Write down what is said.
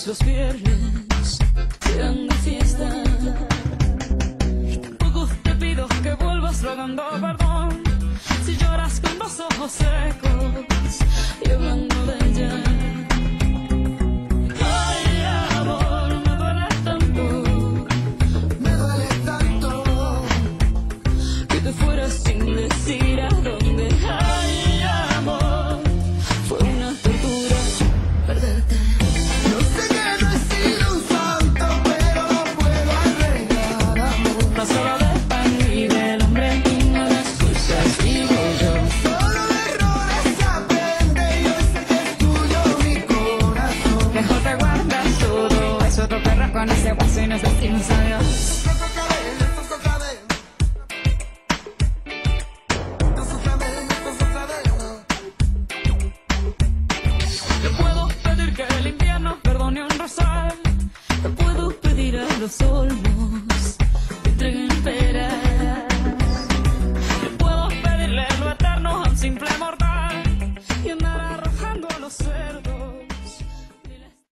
los viernes sean de fiesta. Y tampoco te pido que vuelvas rogando perdón si lloras con los ojos secos y hablando de ella. Ay, amor, me duele tanto que te fueras sin decir a dónde. Ay, amor, fue una tortura perderte. Yo sé que no he sido un santo, pero lo puedo arreglar, amor. No solo del pan y del hombre, y no de excusas, digo yo. Solo de errores se aprende, y yo sé que es tuyo mi corazón. Mejor te guardas todo eso, tu perro con ese guaso y nos decimos adiós.